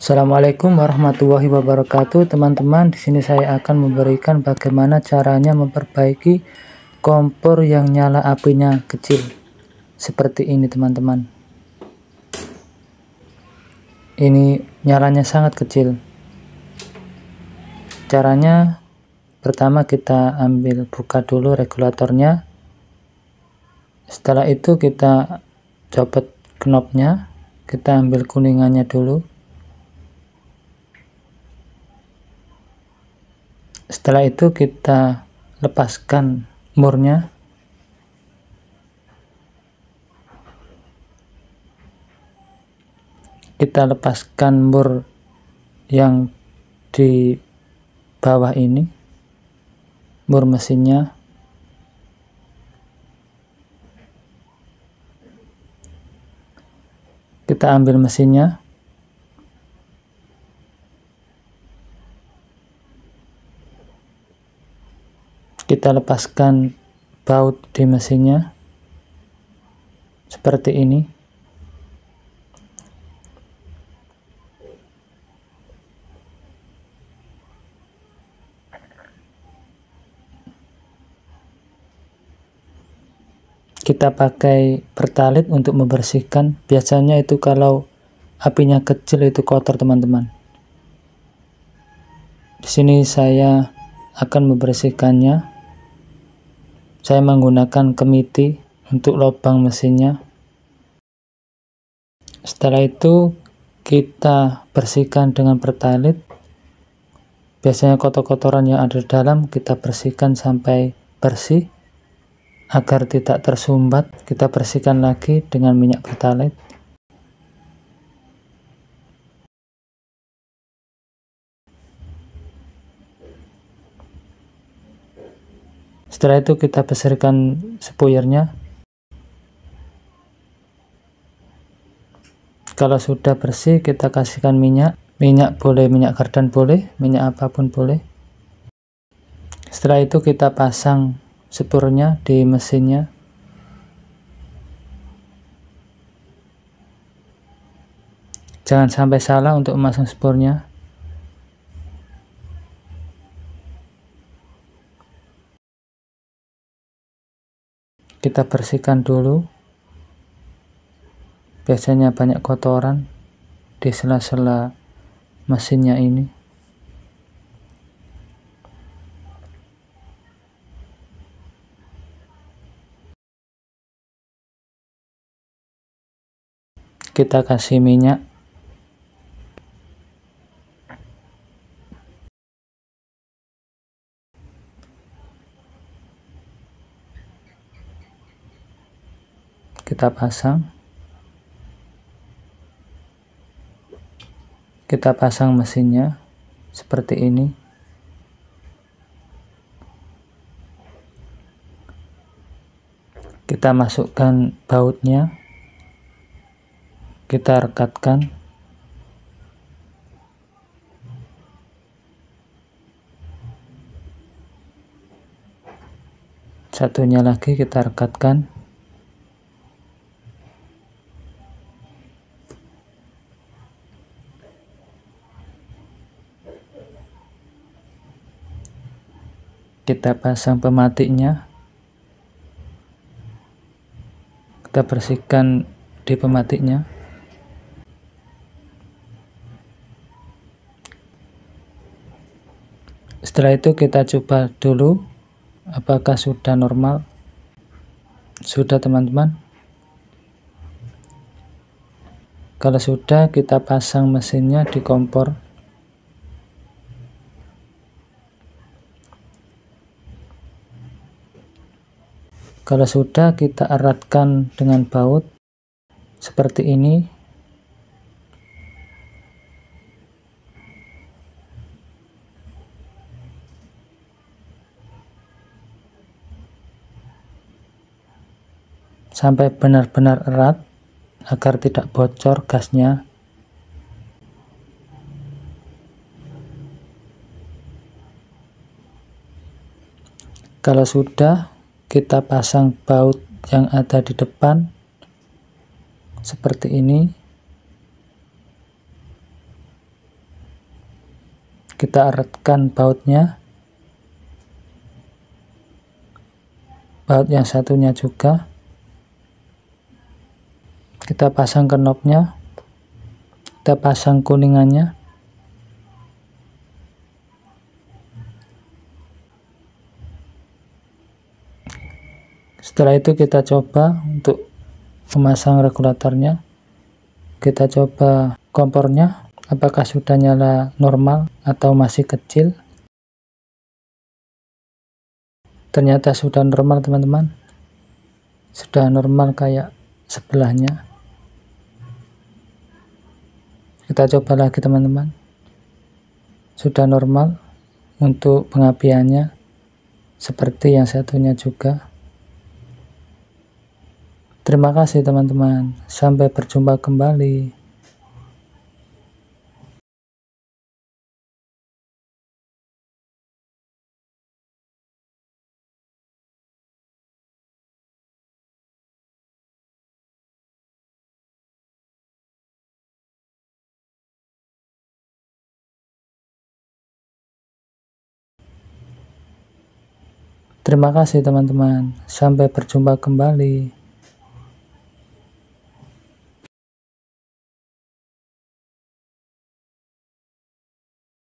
Assalamualaikum warahmatullahi wabarakatuh, teman-teman. Di sini saya akan memberikan bagaimana caranya memperbaiki kompor yang nyala apinya kecil. Seperti ini, teman-teman. Ini nyalanya sangat kecil. Caranya, pertama kita buka dulu regulatornya. Setelah itu kita copot knopnya, kita ambil kuningannya dulu. Setelah itu kita lepaskan murnya. Kita lepaskan mur yang di bawah ini, mur mesinnya. Kita ambil mesinnya. Kita lepaskan baut di mesinnya seperti ini. Kita pakai pertalit untuk membersihkan. Biasanya itu kalau apinya kecil itu kotor, teman-teman. Di sini saya akan membersihkannya. Saya menggunakan kemiti untuk lubang mesinnya. Setelah itu kita bersihkan dengan pertalit. Biasanya kotor-kotoran yang ada di dalam kita bersihkan sampai bersih. Agar tidak tersumbat, kita bersihkan lagi dengan minyak pertalit. Setelah itu kita bersihkan spuyernya. Kalau sudah bersih, kita kasihkan minyak. Minyak boleh minyak kardan, boleh minyak apapun boleh. Setelah itu kita pasang spurnya di mesinnya. Jangan sampai salah untuk memasang spurnya. Kita bersihkan dulu. Biasanya banyak kotoran di sela-sela mesinnya ini. Kita kasih minyak. Kita pasang. Kita pasang mesinnya seperti ini. Kita masukkan bautnya. Kita rekatkan. Satunya lagi kita rekatkan. Kita pasang pematiknya. Kita bersihkan di pematiknya. Setelah itu kita coba dulu apakah sudah normal. Sudah, teman-teman. Kalau sudah, kita pasang mesinnya di kompor. Kalau sudah, kita eratkan dengan baut seperti ini. Sampai benar-benar erat agar tidak bocor gasnya. Kalau sudah, kita pasang baut yang ada di depan seperti ini. Kita eratkan bautnya, baut yang satunya juga. Kita pasang knopnya, kita pasang kuningannya. Setelah itu kita coba untuk memasang regulatornya. Kita coba kompornya, apakah sudah nyala normal atau masih kecil. Ternyata sudah normal teman-teman, sudah normal kayak sebelahnya. Kita coba lagi teman-teman, sudah normal untuk pengapiannya, seperti yang satunya juga. Terima kasih teman-teman, sampai berjumpa kembali. Terima kasih teman-teman, sampai berjumpa kembali.